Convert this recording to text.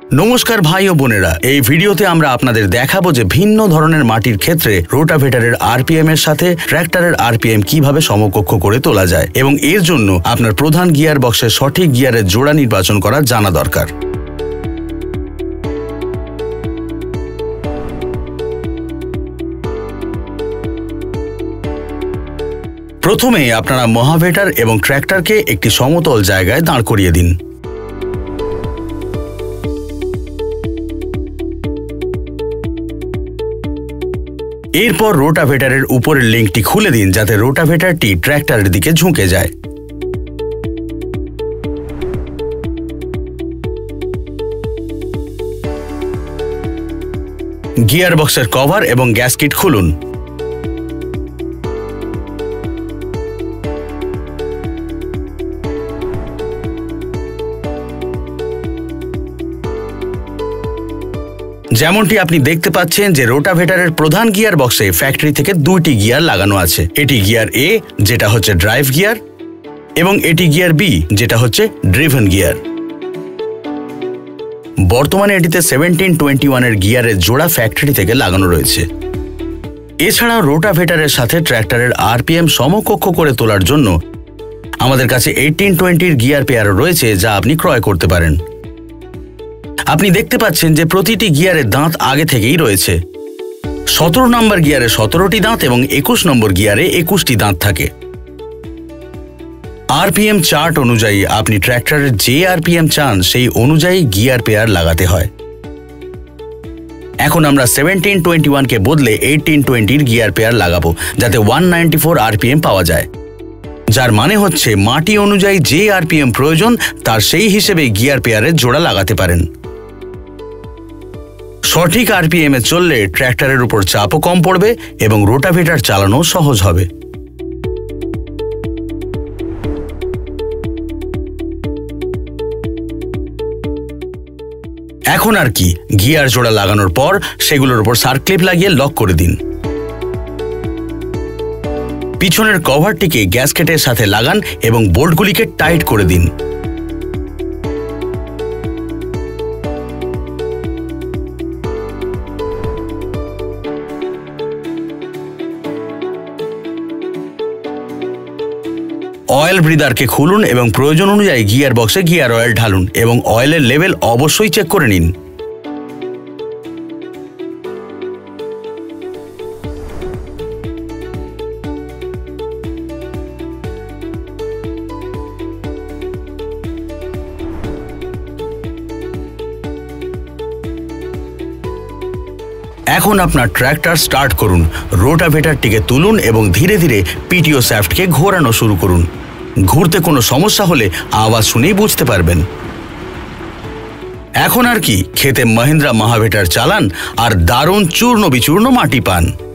নমস্কার ভাই ও বোনেরা, এই ভিডিওতে আমরা আপনাদের দেখাবো যে ভিন্ন ধরনের মাটির ক্ষেত্রে রোটাভেটরের আরপিএম এর সাথে ট্র্যাক্টরের আরপিএম কিভাবে সমকক্ষ করে তোলা যায় এবং এর জন্য আপনার প্রধান গিয়ার বক্সের সঠিক গিয়ারের জোড়া নির্বাচন করা জানা দরকার। প্রথমে আপনারা মহাভেটার এবং ট্র্যাক্টরকে একটি সমতল জায়গায় দাঁড় করিয়ে দিন। এরপর রোটাভেটারের উপরের লিঙ্কটি খুলে দিন যাতে রোটাভেটারটি ট্র্যাক্টরের দিকে ঝুঁকে যায়। গিয়ার বক্সের কভার এবং গ্যাসকিট খুলুন। যেমনটি আপনি দেখতে পাচ্ছেন যে রোটাভেটারের প্রধান গিয়ার বক্সে ফ্যাক্টরি থেকে দুইটি গিয়ার লাগানো আছে। এটি গিয়ার এ যেটা হচ্ছে ড্রাইভ গিয়ার এবং এটি গিয়ার বি যেটা হচ্ছে ড্রিভেন গিয়ার। বর্তমানে এটিতে 1721 এর গিয়ারের জোড়া ফ্যাক্টরি থেকে লাগানো রয়েছে। এছাড়াও রোটাভেটারের সাথে ট্র্যাক্টরের আরপিএম সমকক্ষ করে তোলার জন্য আমাদের কাছে 1820 এর গিয়ার পেয়ারও রয়েছে যা আপনি ক্রয় করতে পারেন। আপনি দেখতে পাচ্ছেন যে প্রতিটি গিয়ারের দাঁত আগে থেকেই রয়েছে। 17 নম্বর গিয়ারে 17টি দাঁত এবং 21 নম্বর গিয়ারে 21টি দাঁত থাকে। আরপিএম চার্ট অনুযায়ী আপনি ট্র্যাক্টরের যে আরপিএম চান সেই অনুযায়ী গিয়ার পেয়ার লাগাতে হয়। এখন আমরা 1721কে বদলে 1820 গিয়ার পেয়ার লাগাবো যাতে 194 আরপিএম পাওয়া যায়, যার মানে হচ্ছে মাটি অনুযায়ী যে আরপিএম প্রয়োজন তার সেই হিসেবে গিয়ার পেয়ারের জোড়া লাগাতে পারেন। সঠিক আরপিএম এ চললে ট্র্যাক্টরের উপর চাপও কম পড়বে এবং রোটাভেটার চালানো সহজ হবে। এখন আর কি, গিয়ার জোড়া লাগানোর পর সেগুলোর উপর সার্ক্লিপ লাগিয়ে লক করে দিন। পিছনের কভারটিকে গ্যাসকেটের সাথে লাগান এবং বোল্টগুলিকে টাইট করে দিন। অয়েল ব্রিদারকে খুলুন এবং প্রয়োজন অনুযায়ী গিয়ার বক্সে গিয়ার অয়েল ঢালুন এবং অয়েলের লেভেল অবশ্যই চেক করে নিন। এখন আপনার ট্র্যাক্টর স্টার্ট করুন, রোটাভেটারটিকে তুলুন এবং ধীরে ধীরে পিটিও শ্যাফটকে ঘোরানো শুরু করুন। ঘুরতে কোনো সমস্যা হলে আওয়াজ শুনেই বুঝতে পারবেন। এখন আর কি, খেতে মাহিন্দ্রা মহাভেটার চালান আর দারুণ চূর্ণ বিচূর্ণ মাটি পান।